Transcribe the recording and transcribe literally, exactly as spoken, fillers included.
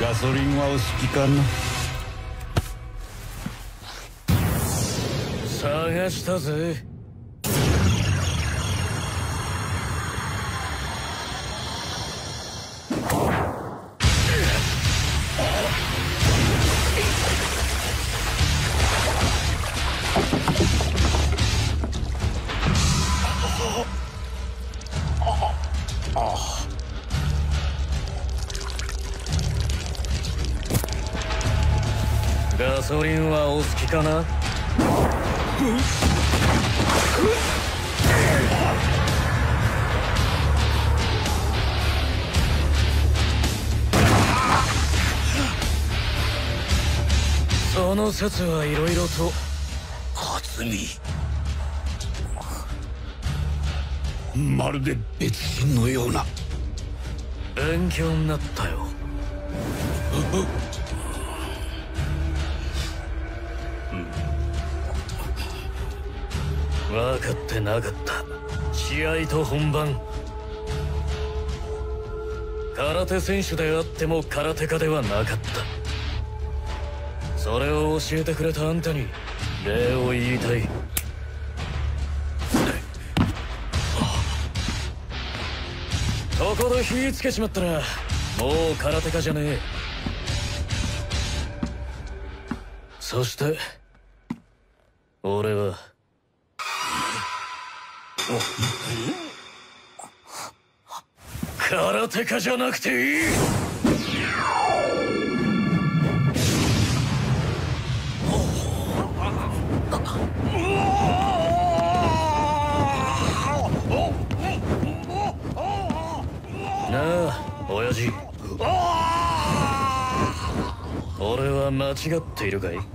ガソリンはお好きかな。 探したぜ。ガソリンはお好きかな。その説はいろいろと。 克美、まるで別人のような。 勉強になったよ。分かってなかった。試合と本番。空手選手であっても空手家ではなかった。それを教えてくれたあんたに礼を言いたい。そこで火つけちまったらもう空手家じゃねえ。そして俺は空手家じゃなくていい。なあ親父、俺は間違っているかい。